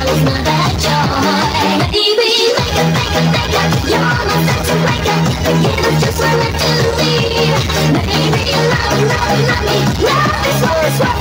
is not that joy. Maybe make up, you're not such a breaker. Again, I just wanted to leave. Maybe you love me, love me. Love is what is what.